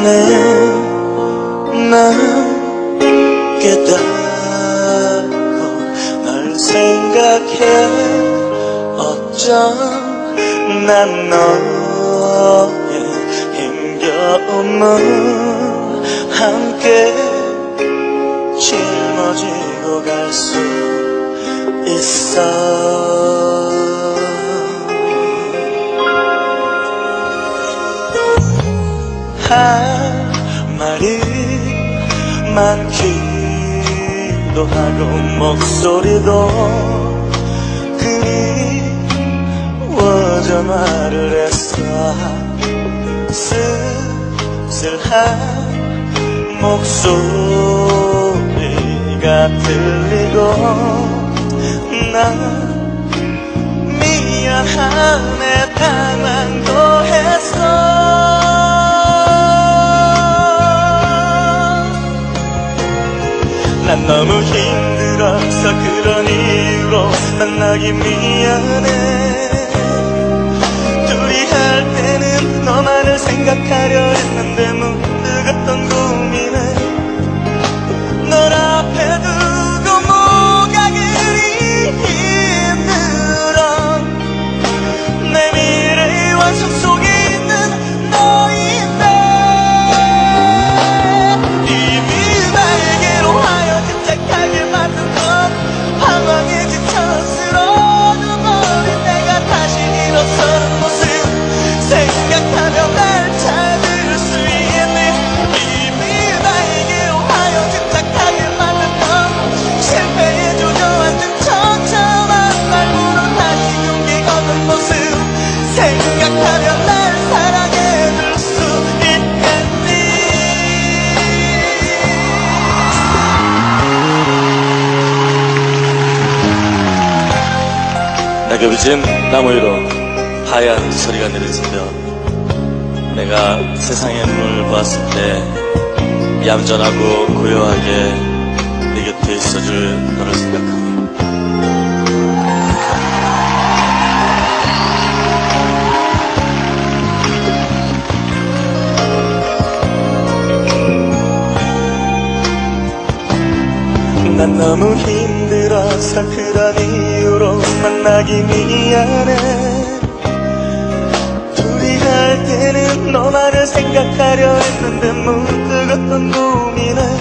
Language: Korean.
시간에 난 깨닫고 널 생각해. 어쩜 난 너의 힘겨움을 함께 짊어지고 갈 수 있어. 할 말이 많기도 하고 목소리도 그리워져 말을 했어. 쓸쓸한 목소리가 들리고 난 미안하네 당황도 했어. 난 너무 힘들어서 그런 이유로 만나기 미안해. 둘이 할 때는 너만을 생각하려 했는데 문득 어떤 고민에 널 앞에 두고 뭐가 그리 힘들어. 내 미래의 완성 속에 있는 너인데 이미 나에게로 하여 집착하게 만든 건 방황에 지쳐 쓰러져버린 내가 다시 일어서는 모습 생각하며 날 찾을 수 있네. 이미 나에게로 하여 집착하게 만든 건 실패에 조져앉은 처참한 말보다 다시 용기 얻는 모습 생각하며 날 사랑해줄 수 있겠니. 낙엽이 진 나무 위로 하얀 소리가 내린 새벽. 내가 세상의 눈을 보았을 때 얌전하고 고요하게 내 곁에 있어줄 너를 생각하며 난 너무 힘들어서 그런 이유로 만나기 미안해. 둘이 할 때는 너만을 생각하려 했는데 문득 어떤 고민에